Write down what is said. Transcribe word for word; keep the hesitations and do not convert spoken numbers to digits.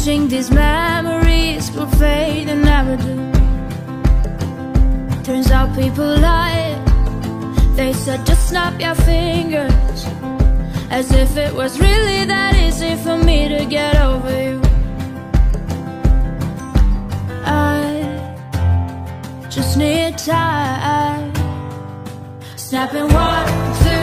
wishing these memories would fade and never do. Turns out people lie. They said just snap your fingers, as if it was really that easy for me to get over you. I just need time. Snapping one, two